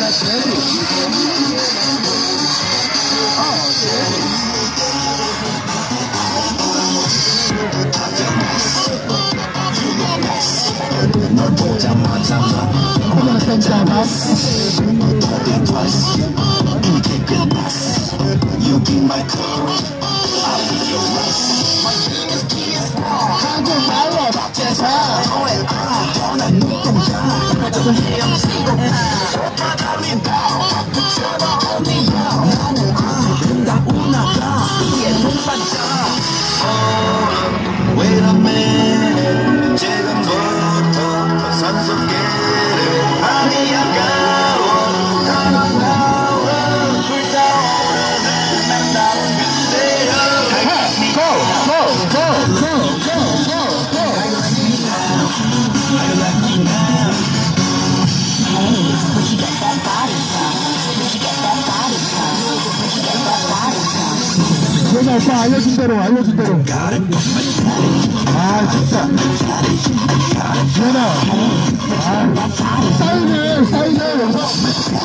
널 보자마자 오늘 생각났어 Think twice 이게 끝났어 You be my courage I'll be your rest My biggest kiss 한국말로 답해서 떠난 눈동자 그래서 헤엄치고 오빠 달린다 바쁘처럼 언니야 나는 아름다운 나가 이에 눈 반짝 Wait a minute 지금부터 산속길을 많이 아까워 가만가워 불타오르는 남다른 그대여 How you like me now? Hey, where'd you get that body from? Where'd you get that body from? Where'd you get that body from? 제가 오빠 알려준 대로 아 진짜 지현아 사인해 여기서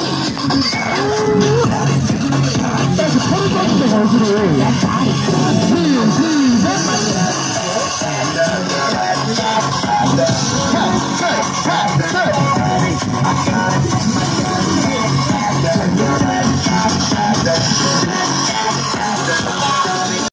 딱 그 서류 떴는데 거기를